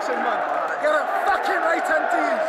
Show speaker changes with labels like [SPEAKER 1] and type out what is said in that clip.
[SPEAKER 1] attention, man. Get it fucking right into you.